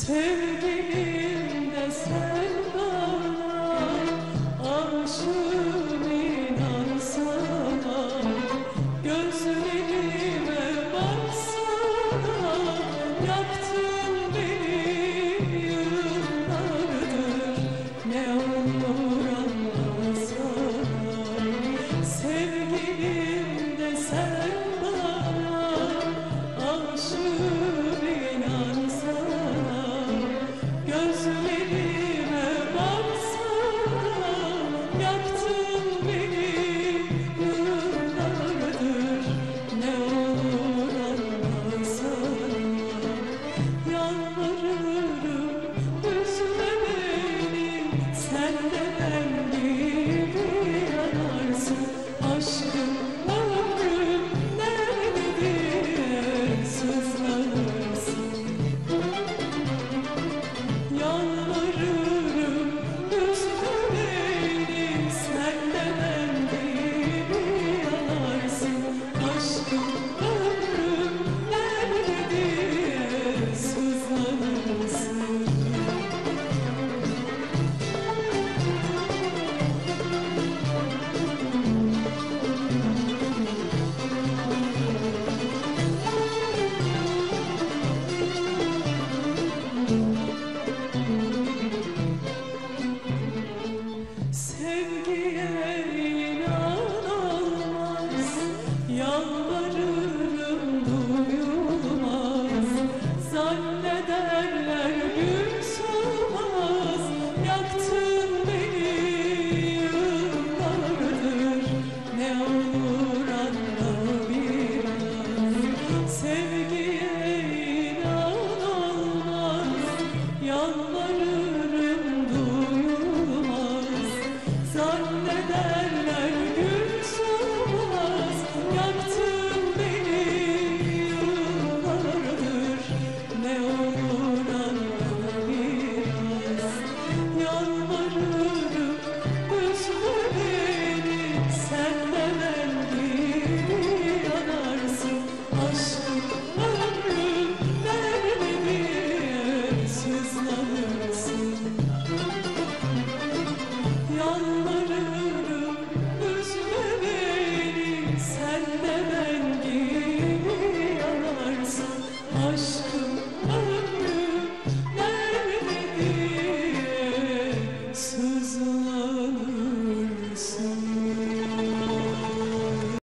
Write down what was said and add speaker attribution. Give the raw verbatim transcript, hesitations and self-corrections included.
Speaker 1: Sevgilim de sen bana, aşığım inan sana. Gözlerime baksana, yaktın beni yıllardır. Ne olur anlasana. Sevgilim de sen bana, aşığım inan sana. Gözlerime baksana, yaktın beni yıllardır. Ne olur anlasana. Yalvarırım üzme beni, sen de ben gibi yanarsın. Aşkım ömrüm nerede diye sızlanırsın. Yalvarırım üzme beni, sen de ben gibi yanarsın. Aşkım ömrüm nerede diye sızlanırsın. Sevgiye inan olmaz, yalvarırım duyulmaz. Zannederler gün solmaz, yaktın beni yıllardır. Ne olur anla biraz. Sevgiye inan olmaz, yalvarırım duyulmaz. Zannederler gün solmaz, yaktın beni yıllardır. Ne olur anla biraz. Yalvarırım üzme beni, sen de ben gibi yanarsın. Aşkım ömrüm nerede diye sızlanırsın. Yalvarırım üzme beni, sen de ben gibi yanarsın. Aşkım ömrüm nerede diye sızlanırsın.